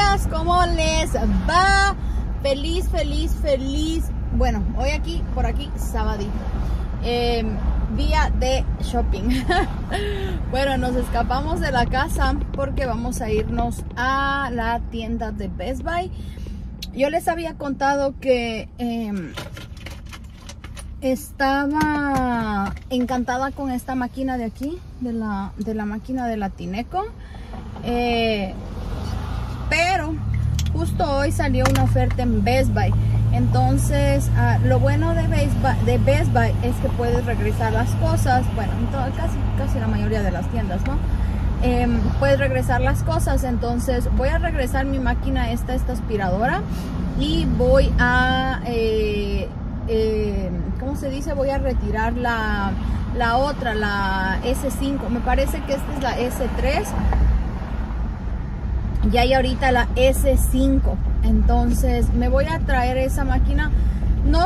días, ¿cómo les va? Feliz. Bueno, hoy por aquí, sabadito. Día de shopping. Bueno, nos escapamos de la casa porque vamos a irnos a la tienda de Best Buy. Yo les había contado que estaba encantada con esta máquina de aquí, de la máquina de la Tineco. Pero justo hoy salió una oferta en Best Buy. Entonces lo bueno de Best Buy es que puedes regresar las cosas. Bueno, casi la mayoría de las tiendas, ¿no? Puedes regresar las cosas. Entonces voy a regresar mi máquina, esta aspiradora, y voy a ¿cómo se dice? Voy a retirar la otra, la S5. Me parece que esta es la S3. Y hay ahorita la S5. Entonces me voy a traer esa máquina. No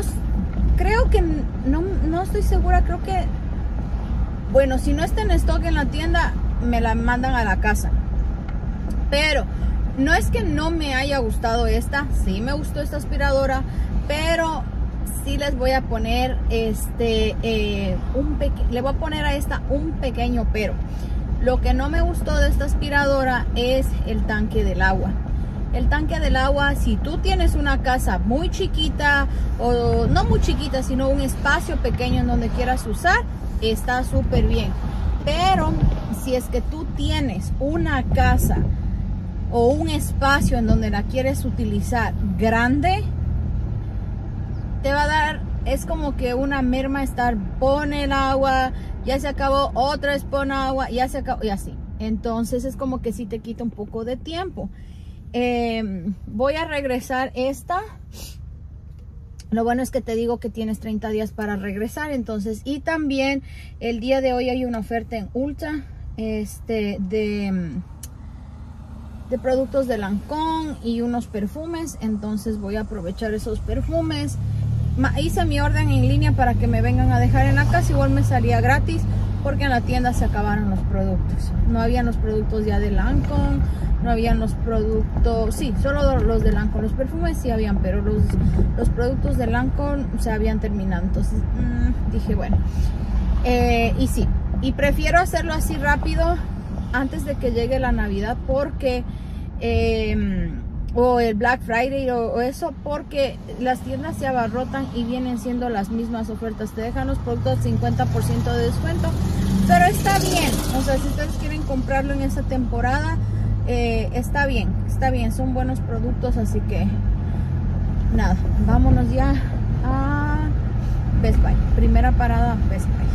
estoy segura. Creo que, bueno, si no está en stock en la tienda, me la mandan a la casa. Pero no es que no me haya gustado esta. Sí me gustó esta aspiradora, pero sí les voy a poner le voy a poner a esta un pequeño pero. Lo que no me gustó de esta aspiradora es el tanque del agua. El tanque del agua, si tú tienes una casa muy chiquita, o no muy chiquita, sino un espacio pequeño en donde quieras usar, está súper bien. Pero si es que tú tienes una casa o un espacio en donde la quieres utilizar grande, te va a dar, es como que una merma estar, pone el agua, ya se acabó, otra vez pone agua, ya se acabó, y así. Entonces es como que sí te quita un poco de tiempo. Voy a regresar esta. Lo bueno es que te digo que tienes 30 días para regresar. Entonces, y también el día de hoy hay una oferta en Ulta de productos de Lancôme y unos perfumes. Entonces voy a aprovechar esos perfumes. Hice mi orden en línea para que me vengan a dejar en la casa. Igual me salía gratis porque en la tienda se acabaron los productos. No habían los productos ya de Lancôme, no habían los productos, sí, solo los de Lancôme. Los perfumes sí habían, pero los productos de Lancôme se habían terminado. Entonces dije, bueno, y sí, y prefiero hacerlo así rápido antes de que llegue la Navidad, porque o el Black Friday o eso, porque las tiendas se abarrotan y vienen siendo las mismas ofertas. Te dejan los productos 50% de descuento, pero está bien. O sea, si ustedes quieren comprarlo en esa temporada, está bien, son buenos productos. Así que nada, vámonos ya a Best Buy. Primera parada, Best Buy.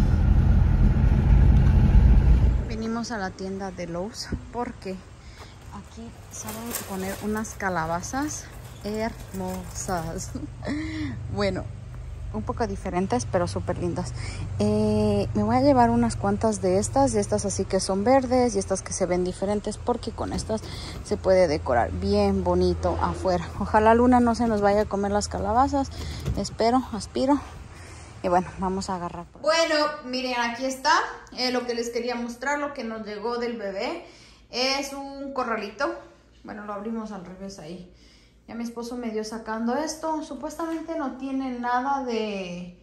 Venimos a la tienda de Lowe's porque aquí saben poner unas calabazas hermosas. Bueno, un poco diferentes, pero súper lindas. Me voy a llevar unas cuantas de estas así que son verdes, y estas que se ven diferentes, porque con estas se puede decorar bien bonito afuera. Ojalá Luna no se nos vaya a comer las calabazas. Aspiro. Y bueno, vamos a agarrar. Bueno, miren, aquí está lo que les quería mostrar, lo que nos llegó del bebé. Es un corralito. Bueno, lo abrimos al revés ahí. Ya mi esposo me dio sacando esto. Supuestamente no tiene nada de...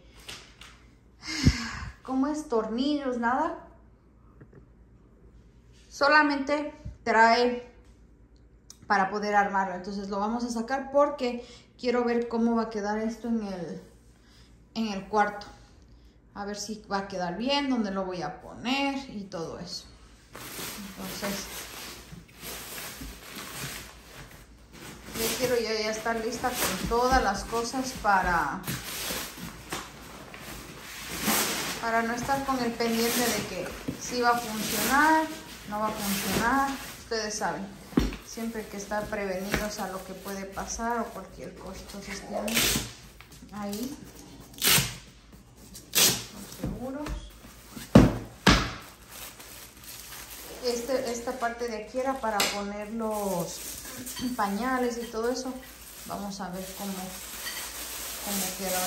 ¿Cómo es? Tornillos, nada. Solamente trae para poder armarlo. Entonces lo vamos a sacar porque quiero ver cómo va a quedar esto en el cuarto. A ver si va a quedar bien, dónde lo voy a poner y todo eso. Entonces, yo quiero ya estar lista con todas las cosas para no estar con el pendiente de que si va a funcionar, no va a funcionar. Ustedes saben, siempre hay que estar prevenidos a lo que puede pasar o cualquier cosa. Entonces tienen ahí los seguros. Esta parte de aquí era para poner los pañales y todo eso. Vamos a ver cómo queda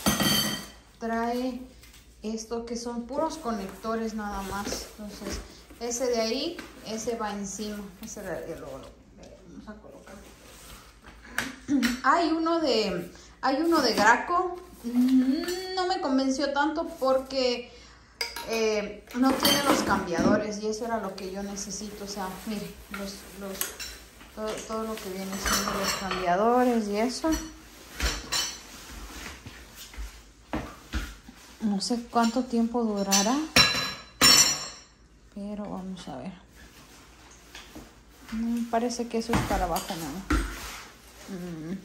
ahorita. Trae esto que son puros conectores nada más. Entonces Ese de ahí, ese va encima. Ese lo vamos a colocar. Hay uno de Graco. No me convenció tanto porque no tiene los cambiadores y eso era lo que yo necesito. O sea, mire, todo lo que viene siendo los cambiadores y eso. No sé cuánto tiempo durará, pero vamos a ver. Parece que eso es para abajo, ¿no?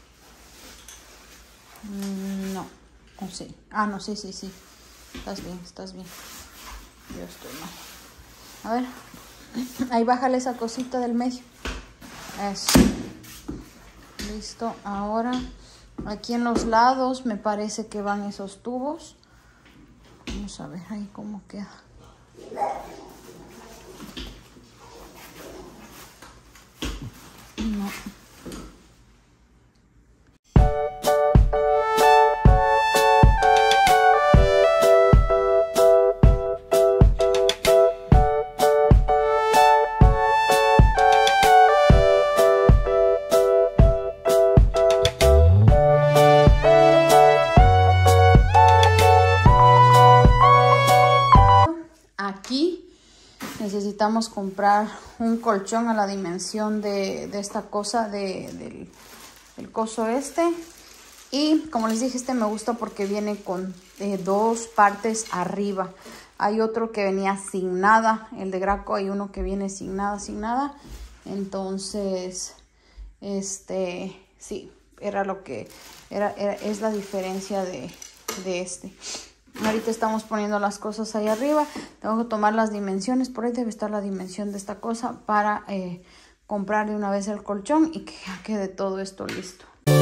No, o sí. Ah, no, sí. Estás bien. Yo estoy mal. A ver, ahí bájale esa cosita del medio. Eso. Listo. Ahora, aquí en los lados me parece que van esos tubos. Vamos a ver ahí cómo queda. No. Aquí necesitamos comprar un colchón a la dimensión de esta cosa, del coso este. Y como les dije, este me gusta porque viene con dos partes arriba. Hay otro que venía sin nada, el de Graco hay uno que viene sin nada. Entonces, sí, era lo que es la diferencia de este. Ahorita estamos poniendo las cosas ahí arriba. Tengo que tomar las dimensiones. Por ahí debe estar la dimensión de esta cosa para comprar de una vez el colchón y que ya quede todo esto listo.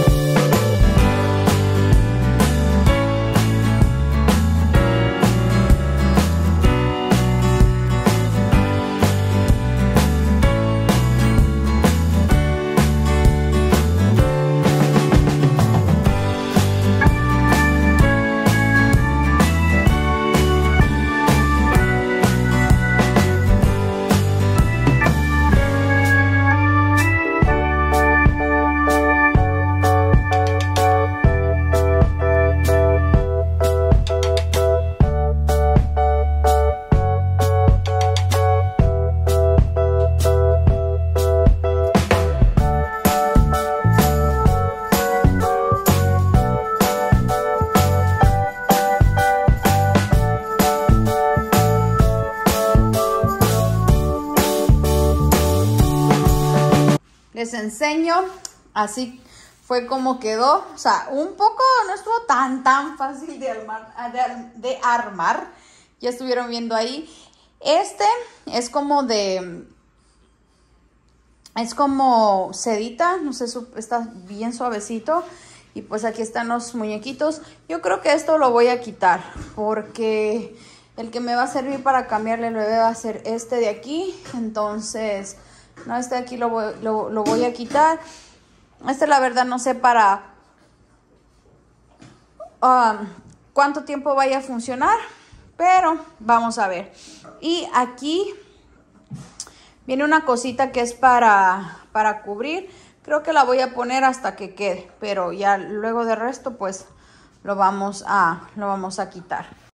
Les enseño, así fue como quedó. O sea, un poco no estuvo tan fácil de armar. Ya estuvieron viendo ahí. Este es como sedita, no sé, está bien suavecito. Y pues aquí están los muñequitos. Yo creo que esto lo voy a quitar porque el que me va a servir para cambiarle el bebé va a ser este de aquí. Entonces, no, este de aquí lo voy a quitar. Este la verdad no sé para cuánto tiempo vaya a funcionar, pero vamos a ver. Y aquí viene una cosita que es para cubrir. Creo que la voy a poner hasta que quede, pero ya luego de resto pues lo vamos a quitar.